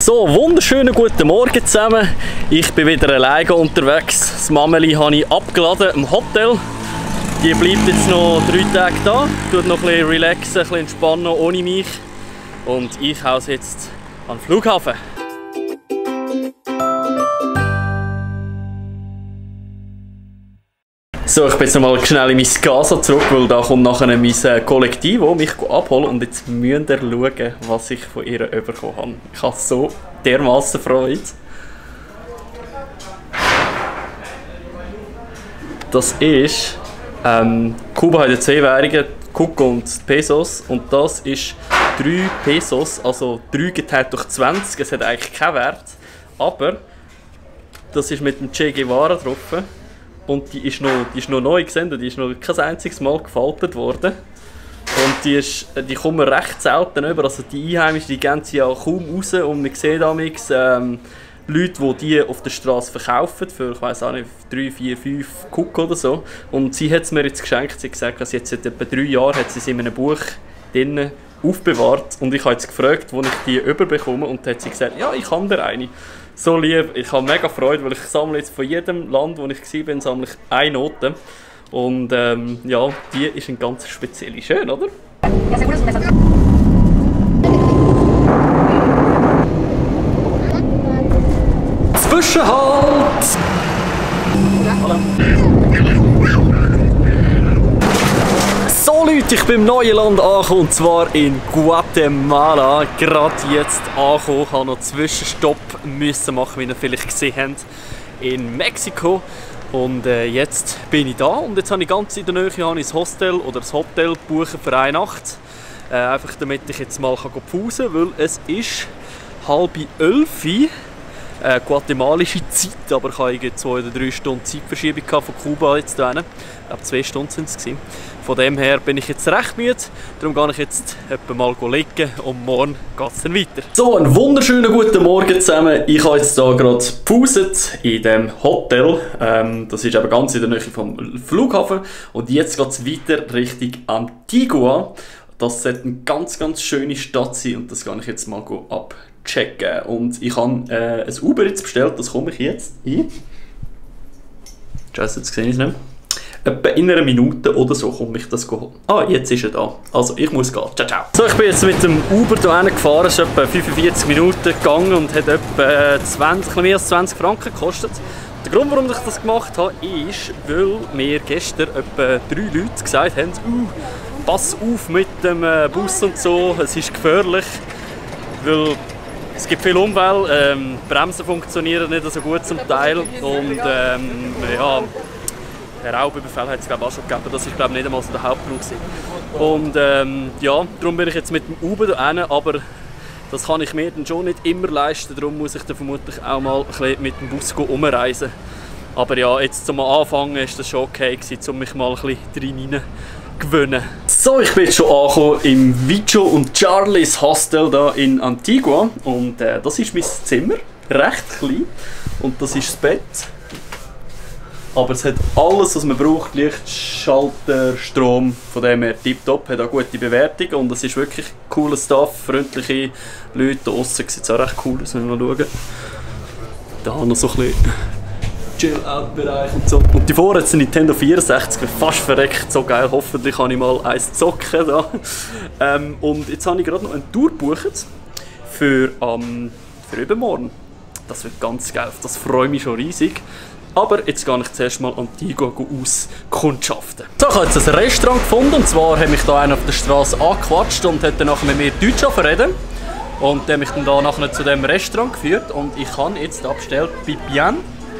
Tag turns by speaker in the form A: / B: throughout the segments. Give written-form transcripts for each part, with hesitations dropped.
A: So, wunderschönen guten Morgen zusammen. Ich bin wieder alleine unterwegs. Das Mameli habe ich abgeladen im Hotel. Die bleibt jetzt noch 3 Tage da, tut noch ein bisschen relaxen, ein bisschen entspannen ohne mich. Und ich haue jetzt an den Flughafen. So, ich bin jetzt noch mal schnell in mein Casa zurück, weil da kommt nachher mein Kollektiv, das mich abholen. Und jetzt müsst ihr schauen, was ich von ihr bekommen habe. Ich habe so dermassen Freude. Das ist, Kuba hat ja 2 Währungen, Kuko und Pesos. Und das ist 3 Pesos, also 3 geteilt durch 20. Es hat eigentlich keinen Wert. Aber das ist mit dem Che Guevara drauf. Und die ist noch neu gesehen, die ist noch kein einziges Mal gefaltet worden. Und die kommen recht selten über, also die Einheimischen, die gehen sie ja kaum raus und man sieht damals Leute, die auf der Straße verkaufen für, ich weiß auch nicht, 3, 4, 5 Kuck oder so. Und sie hat es mir jetzt geschenkt, sie hat gesagt, dass jetzt seit etwa 3 Jahren hat sie es in einem Buch drinnen aufbewahrt. Und ich habe jetzt gefragt, wo ich die überbekomme, und dann hat sie gesagt, ja, ich habe da eine. So lieb, ich habe mega Freude, weil ich sammle jetzt von jedem Land, wo ich war, sammle ich eine Note. Und ja, die ist ein ganz spezielle. Schön, oder? Zwischenhalt! Hallo. So Leute, ich bin im neuen Land angekommen, und zwar in Guatemala. Gerade jetzt angekommen, ich habe noch einen Zwischenstopp müssen machen, wie ihr vielleicht gesehen habt, in Mexiko. Und jetzt bin ich da, und jetzt habe ich ganz in der Nähe ein Hostel oder ein Hotel buchen für eine Nacht. Einfach damit ich jetzt mal pausen kann, weil es ist 10:30 guatemalische Zeit, aber ich hatte 2 oder 3 Stunden Zeitverschiebung von Kuba jetzt hierhin. Ich glaube 2 Stunden sind es. Von dem her bin ich jetzt recht müde, darum gehe ich jetzt etwa mal liegen und morgen geht es dann weiter. So, einen wunderschönen guten Morgen zusammen. Ich habe jetzt hier gerade gepauset in diesem Hotel. Das ist eben ganz in der Nähe vom Flughafen, und jetzt geht es weiter Richtung Antigua. Das sollte eine ganz, ganz schöne Stadt sein, und das kann ich jetzt mal abchecken. Und ich habe ein Uber jetzt bestellt, das komme ich jetzt ein. Scheiße, jetzt sehe ich es nicht. Etwa in einer Minute oder so komme ich das holen. Ah, jetzt ist er da. Also, ich muss gehen. Ciao, ciao. So, ich bin jetzt mit dem Uber hierhin gefahren. Es ist etwa 45 Minuten gegangen und hat etwa mehr als 20 Franken gekostet. Der Grund, warum ich das gemacht habe, ist, weil mir gestern etwa 3 Leute gesagt haben, pass auf mit dem Bus und so, es ist gefährlich, weil es gibt viele Unfälle, Bremsen funktionieren nicht so gut zum Teil, und ja, der Raubüberfall hat es glaube ich auch schon gegeben, das ist glaube ich nicht einmal so der Hauptgrund gewesen. Und ja, darum bin ich jetzt mit dem Uber hierhin, aber das kann ich mir dann schon nicht immer leisten, darum muss ich dann vermutlich auch mal ein bisschen mit dem Bus umreisen. Aber ja, jetzt zum Anfang war das schon okay gewesen, um mich mal ein bisschen drin gewöhnen. So, ich bin jetzt schon angekommen im Vicho und Charlies Hostel hier in Antigua, und das ist mein Zimmer, recht klein, und das ist das Bett. Aber es hat alles, was man braucht, Licht, Schalter, Strom, von dem her tipptopp, hat auch gute Bewertungen, und es ist wirklich cooler Stuff, freundliche Leute. Da aussen sieht es auch recht cool aus, wenn wir mal schauen. Da noch so ein bisschen Chill-Out-Bereich und so. Und die vorne hat ein Nintendo 64, fast verreckt, so geil, hoffentlich kann ich mal eins zocken da. Und jetzt habe ich gerade noch eine Tour gebucht für übermorgen. Das wird ganz geil, das freut mich schon riesig. Aber jetzt gehe ich zuerst mal Antigua auskundschaften. So, ich habe jetzt ein Restaurant gefunden, und zwar hat mich da einer auf der Straße angequatscht und hat dann nachher mit mir Deutsch reden. Und der hat mich dann da nachher zu dem Restaurant geführt, und ich habe jetzt da bestellt Pipián.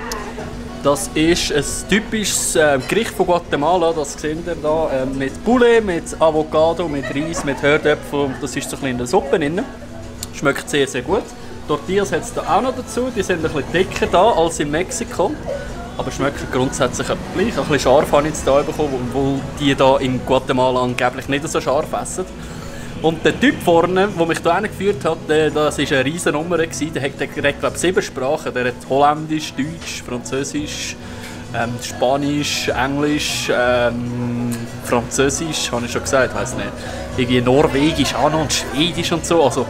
A: Das ist ein typisches Gericht von Guatemala, das seht ihr da, mit Poulet, mit Avocado, mit Reis, mit Herdöpfeln, das ist so ein bisschen in der Suppe drin. Schmeckt sehr, sehr gut. Tortillas hat es da auch noch dazu, die sind ein bisschen dicker da als in Mexiko, aber schmecken grundsätzlich gleich. Ein bisschen scharf habe ich jetzt hier bekommen, obwohl die hier in Guatemala angeblich nicht so scharf essen. Und der Typ vorne, der mich hier hingeführt hat, das war eine riesen Nummer. Der hat glaube ich 7 Sprachen. Der hat Holländisch, Deutsch, Französisch, Spanisch, Englisch, Französisch, habe ich schon gesagt, weiß nicht. Irgendwie Norwegisch auch noch und Schwedisch und so. Also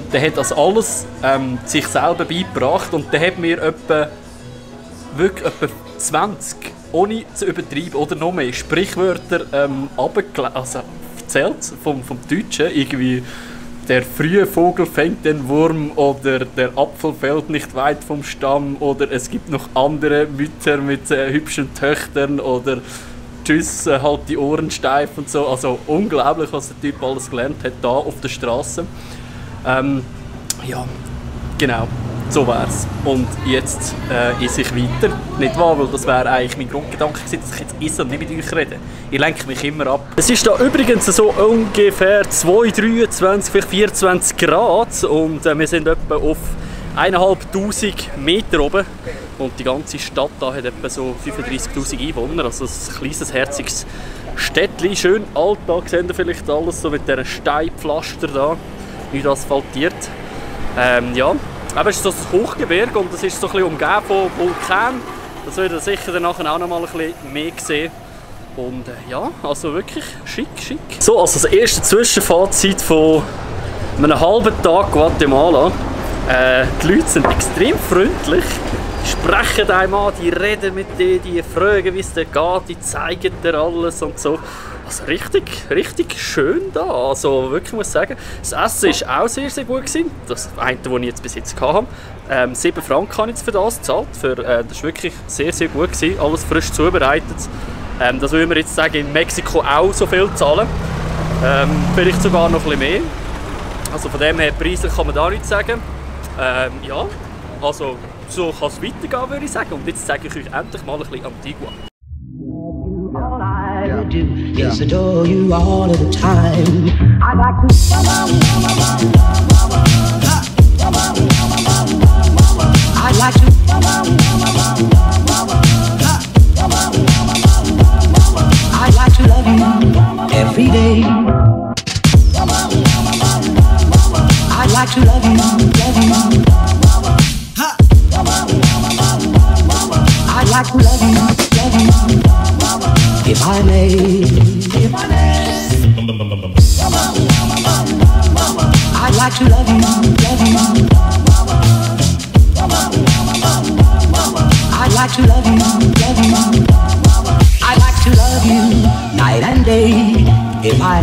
A: der hat das alles sich selber beigebracht und der hat mir wirklich etwa 20, ohne zu übertreiben oder noch mehr, Sprichwörter erzählt vom Deutschen. Irgendwie, der frühe Vogel fängt den Wurm oder der Apfel fällt nicht weit vom Stamm oder es gibt noch andere Mütter mit hübschen Töchtern oder tschüss, halt die Ohren steif und so. Also unglaublich, was der Typ alles gelernt hat da auf der Straße. Ja, genau, so wär's. Und jetzt esse ich weiter. Nicht wahr, weil das wäre eigentlich mein Grundgedanke gewesen, dass ich jetzt esse und nicht mit euch rede. Ich lenke mich immer ab. Es ist da übrigens so ungefähr 23, vielleicht 24 Grad und wir sind etwa auf 1500 Meter oben. Und die ganze Stadt da hat etwa so 35'000 Einwohner, also ein kleines, herziges Städtchen. Schön Alltag, seht ihr vielleicht alles, so mit diesen Steinpflaster da, nicht asphaltiert. Ja, aber es ist so das Hochgebirge und es ist so ein bisschen umgeben von Vulkanen. Das werdet ihr sicher dann nachher auch noch mal ein bisschen mehr sehen. Und ja, also wirklich schick, schick. So, also das erste Zwischenfazit von einem halben Tag Guatemala. Die Leute sind extrem freundlich, die sprechen einem an, die reden mit dir, die fragen, wie es dir geht, die zeigen dir alles und so. Also richtig schön da, also wirklich muss ich sagen. Das Essen war auch sehr gut gewesen. Das eine, das ich jetzt bis jetzt hatte. 7 Franken habe ich jetzt für das gezahlt. Das war wirklich sehr gut gewesen, alles frisch zubereitet. Das würden wir jetzt sagen, in Mexiko auch so viel zahlen. Vielleicht sogar noch ein bisschen mehr. Also von dem her, preislich kann man da nichts sagen. Ja, also so kann es weitergehen, würde ich sagen. Und jetzt zeige ich euch endlich mal ein bisschen Antigua.
B: All I do is adore you all of the time. I like to. I like to. I like to love you every day. I like to love you. I like to love you. If I may, I'd like to love you. I'd like to love you. I'd like to love you night and day. If I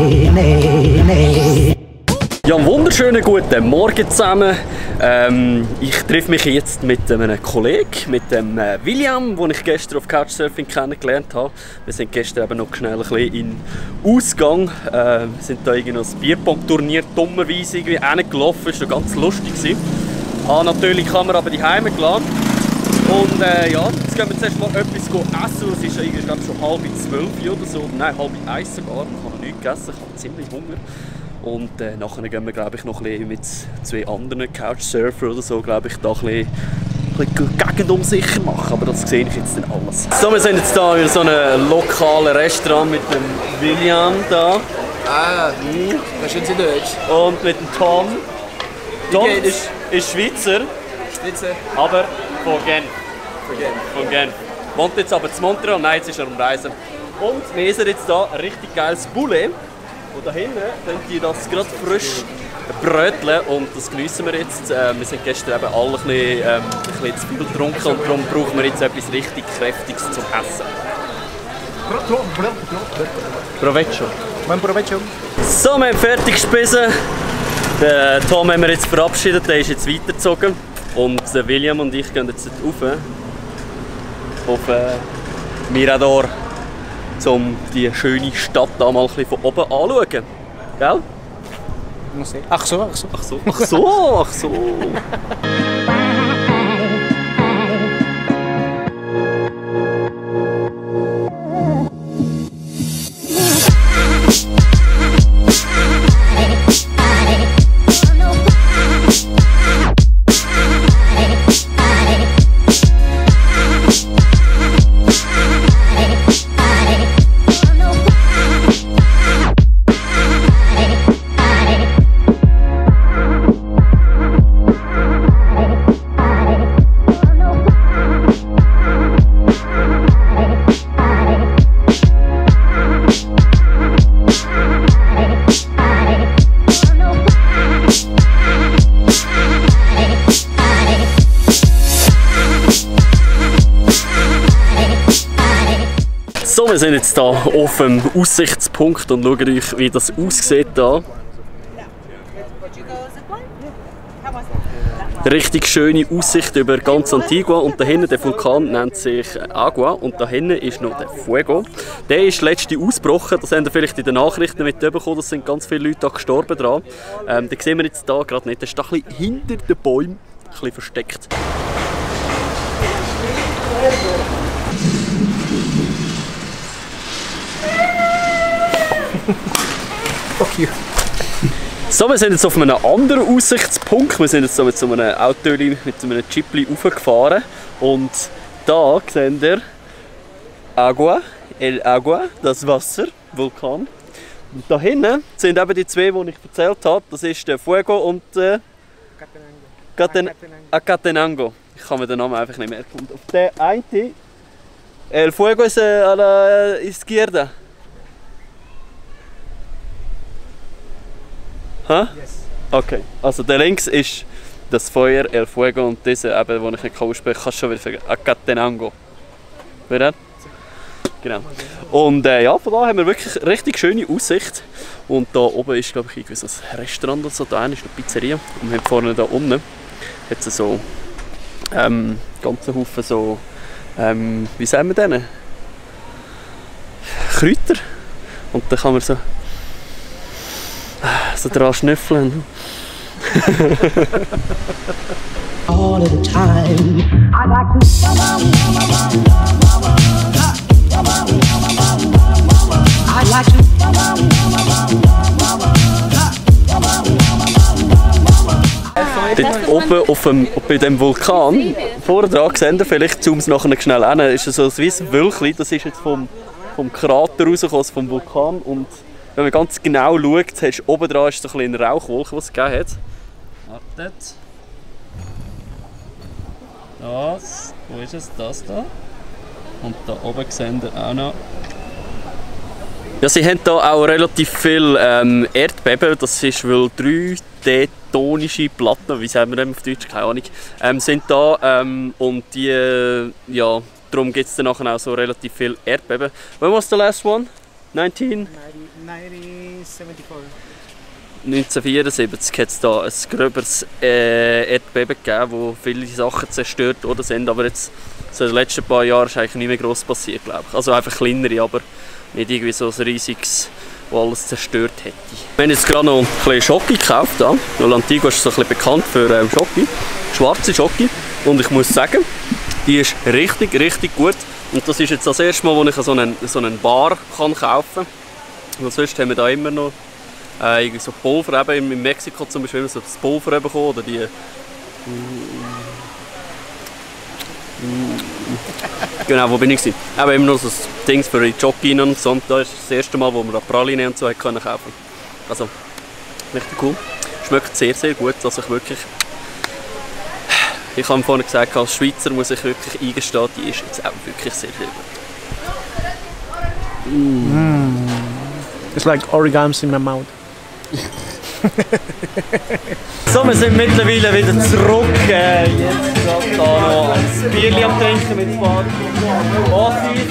B: may.
A: Ja, einen wunderschönen guten Morgen zusammen. Ich treffe mich jetzt mit einem Kollegen, mit dem William, den ich gestern auf Couchsurfing kennengelernt habe. Wir sind gestern eben noch schnell ein bisschen in Ausgang. Wir sind da irgendwie noch ein Bierpong-Turnier dummerweise irgendwie hingelaufen. Das war ganz lustig. Natürlich haben wir aber die Heime gelassen. Und ja, jetzt gehen wir zuerst mal etwas essen. Es ist eigentlich schon 11:30 oder so. Nein, 12:30 sogar. Ich habe noch nichts gegessen, ich habe ziemlich Hunger. Und nachher gehen wir, glaube ich, noch ein bisschen mit 2 anderen Couchsurfer oder so, glaube ich, da ein bisschen Gegend unsicher machen. Aber das sehe ich jetzt dann alles. So, wir sind jetzt hier in so einem lokalen Restaurant mit dem William da.
C: Das ist in Deutsch.
A: Und mit dem Tom. Tom ist Schweizer, aber von Genf. Von Genf. Wohnt jetzt aber zu Montreal, nein, jetzt ist er am Reisen. Und wir essen jetzt hier ein richtig geiles Poulet. Und da hinten könnt ihr das gerade frisch bröteln und das geniessen wir jetzt. Wir sind gestern eben alle ein bisschen zu viel getrunken und darum brauchen wir jetzt etwas richtig Kräftiges zum Essen. Provecho.
C: Buen provecho.
A: So, wir haben fertig gespissen. Den Tom haben wir jetzt verabschiedet, der ist jetzt weitergezogen. Und William und ich gehen jetzt rauf auf Mirador, um die schöne Stadt da mal ein bisschen von oben anzuschauen. Gell?
C: Ach so.
A: Ach so. So, wir sind jetzt hier auf dem Aussichtspunkt und schauen euch, wie das aussieht hier. Richtig schöne Aussicht über ganz Antigua und da hinten der Vulkan nennt sich Agua und da hinten ist noch der Fuego. Der ist letzte ausgebrochen, das habt ihr vielleicht in den Nachrichten mitbekommen, da sind ganz viele Leute da gestorben dran. Den sehen wir jetzt hier gerade nicht, der ist da ein bisschen hinter den Bäumen, ein bisschen versteckt.
C: Fuck you.
A: So, wir sind jetzt auf einem anderen Aussichtspunkt. Wir sind jetzt so mit so einem Auto, mit so einem Jeepli raufgefahren. Und da seht ihr Agua, El Agua, das Wasser, Vulkan. Und da hinten sind eben die zwei, die ich erzählt habe. Das ist der Fuego und Acatenango. Ich kann mir den Namen einfach nicht merken. Und auf der eine, El Fuego ist a la izquierda. Hä? Yes. Okay, also der links ist das Feuer, El Fuego und diese, eben, wo ich nicht aussprechen kann, kannst du schon wieder sagen, Acatenango. Wieder? Genau. Und ja, von da haben wir wirklich richtig schöne Aussicht. Und da oben ist, glaube ich, irgendwie so ein Restaurant oder so, da ist eine Pizzeria. Und wir haben vorne da unten hat es so ganzen Haufen so, wie sagen wir denen? Kräuter. Und da kann man so dran schnüffeln.
B: All of the time. I like to I like to
A: Dort oben bei dem Vulkan, vorne dran sehen wir vielleicht, zoom es nachher schnell an, ist so ein weißes Wölkchen, das ist jetzt vom Krater rausgekommen, vom Vulkan. Und wenn man ganz genau schaut, hast du oben dran so eine Rauchwolke, die es gegeben hat. Wartet. Das, wo ist es? Das da. Und da oben sehen wir auch noch. Ja, sie haben hier auch relativ viel Erdbeben, das ist wohl 3 tektonische Platten, wie sagen wir das auf Deutsch, keine Ahnung, sind da und die, ja, darum gibt es dann nachher auch so relativ viel Erdbeben. When was the last one? 1974 hat es da ein gröberes Erdbeben gegeben, wo viele Sachen zerstört worden sind, aber jetzt so in den letzten paar Jahren ist eigentlich nicht mehr gross passiert, glaube ich. Also einfach kleinere, aber nicht irgendwie so ein riesiges, das alles zerstört hätte. Wir haben jetzt gerade noch ein bisschen Schoki gekauft, weil Antigua ist so ein bisschen bekannt für Schoki, schwarze Schoki, und ich muss sagen, die ist richtig, richtig gut. Und das ist jetzt das erste Mal, wo ich so einen Bar kaufen kann. Und sonst haben wir da immer noch irgendwie so Pulver, eben in Mexiko zum Beispiel, so das Pulver bekommen, oder die genau, wo bin ich gewesen? Aber immer noch so Dings für die Jogging und so. Und da ist das erste Mal, wo wir Praline und so kaufen konnten. Also, richtig cool. Schmeckt sehr, sehr gut. Also ich habe vorhin gesagt, als Schweizer muss ich wirklich eingestehen, die ist jetzt auch wirklich sehr, sehr gut.
C: It's like origami in my mouth.
A: So, wir sind mittlerweile wieder zurück. Jetzt gerade da noch ein Bierchen am Trinken mit ein paar Ossis.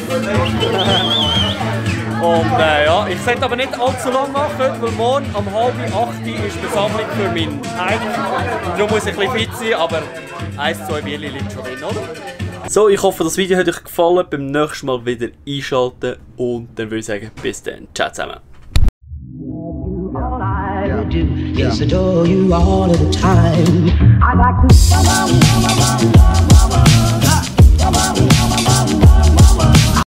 A: Und ja, ich sollte aber nicht allzu lange machen, weil morgen um 7:30 ist die Besammlung für meinen Hike. Darum muss ich ein bisschen fit sein, aber 1-2 Bierchen liegt schon drin, oder? So, ich hoffe, das Video hat euch gefallen. Beim nächsten Mal wieder einschalten und dann würde ich sagen, bis dann. Ciao zusammen.
B: All I do is adore you all of the time. I like to